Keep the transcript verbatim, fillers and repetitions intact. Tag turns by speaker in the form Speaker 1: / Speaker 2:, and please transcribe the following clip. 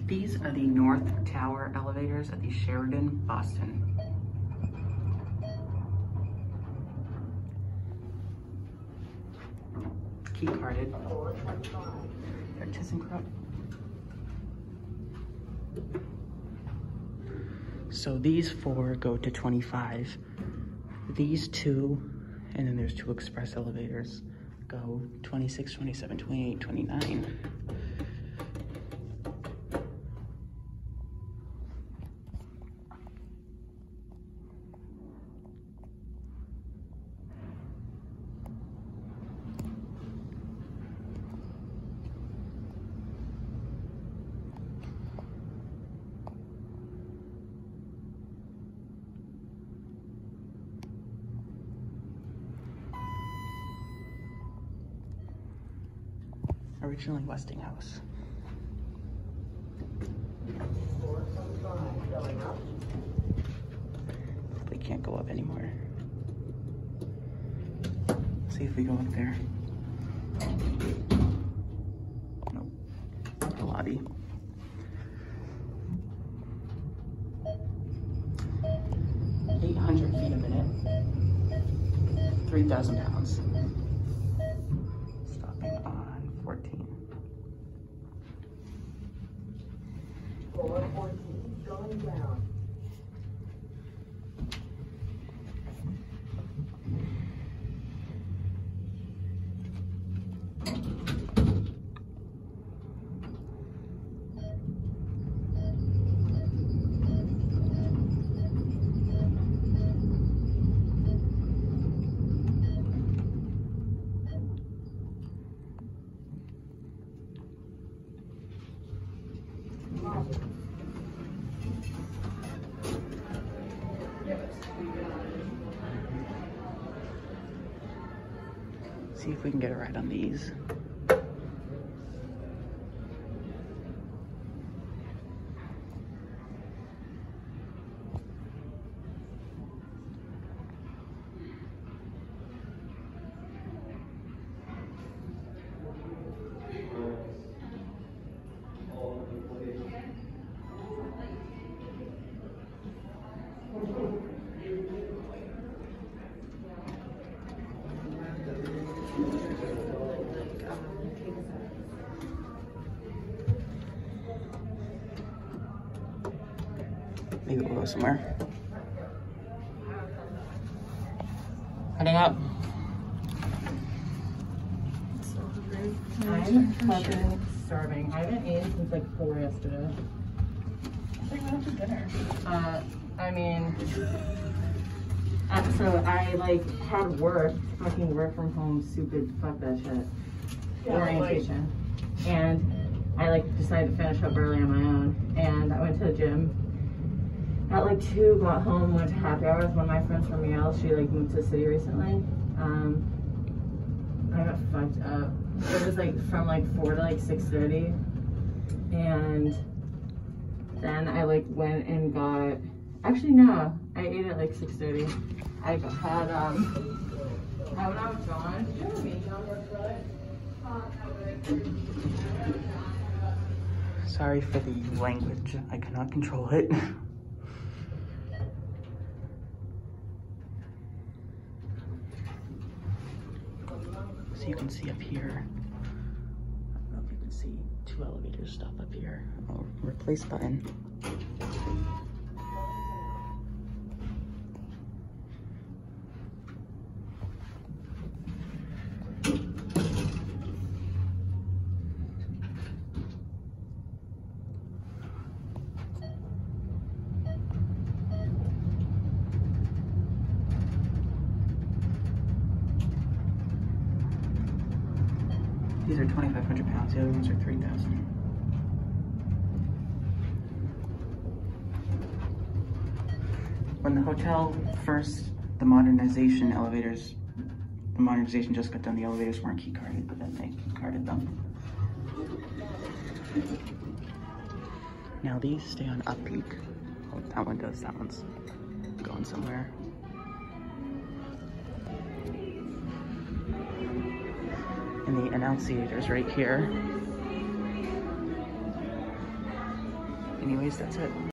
Speaker 1: These are the North Tower elevators at the Sheraton, Boston. Key carded. They're ThyssenKrupp. So these four go to twenty-five. These two, and then there's two express elevators, go twenty-six, twenty-seven, twenty-eight, twenty-nine. Originally Westinghouse. They can't go up anymore. See if we go up there. Nope. The lobby. eight hundred feet a minute. three thousand pounds. Stopping on fourteen.
Speaker 2: Floor fourteen, going down.
Speaker 1: See if we can get a ride on these. Maybe we'll go somewhere. Heading up.
Speaker 2: I'm fucking starving. I haven't eaten since like four yesterday.
Speaker 1: I think we went to dinner.
Speaker 2: Uh, I mean, uh, so I like had work, fucking work from home, stupid, fuck that shit,
Speaker 1: Yeah,
Speaker 2: orientation. Like, and I like decided to finish up early on my own, and I went to the gym. At like two, got home, went to happy hours. One of my friends from Yale, she like moved to the city recently. Um, I got fucked up. It was like from like four to like six thirty, and then I like went and got. Actually, no, I ate at like six thirty. I got, had um. I went out with John. Did you ever meet John yesterday?
Speaker 1: Sorry for the language. I cannot control it. So you can see up here. I don't know if you can see two elevators stop up here. Oh, replace button. These are twenty-five hundred pounds, the other ones are three thousand. When the hotel first, the modernization elevators, the modernization just got done, the elevators weren't key carded, but then they key carded them. Now these stay on up peak. Oh, that one does, that one's going somewhere. And the annunciator's right here. anyways, that's it.